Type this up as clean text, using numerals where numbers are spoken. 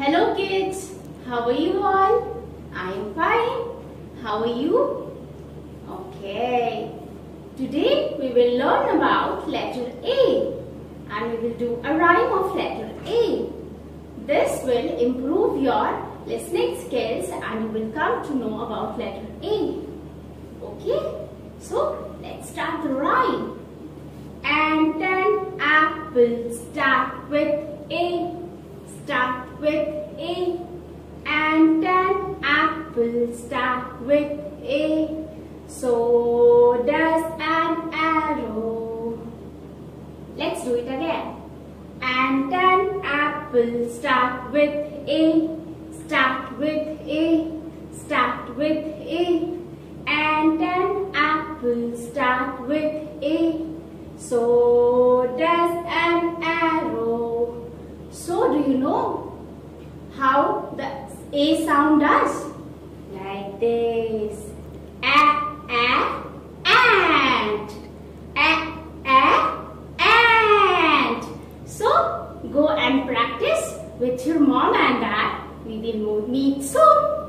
Hello kids, how are you all? I am fine. How are you? Okay. Today we will learn about letter A and we will do a rhyme of letter A. This will improve your listening skills and you will come to know about letter A. Okay? So let's start the rhyme. And an apple start with A. Start with A. And an apple start with A. So does an arrow. Let's do it again. And an apple start with A. Start with A. Start with A. And an apple start with A. So does an arrow. So do you know how the A sound does? Like this. Ant. So go and practice with your mom and dad. We will meet soon.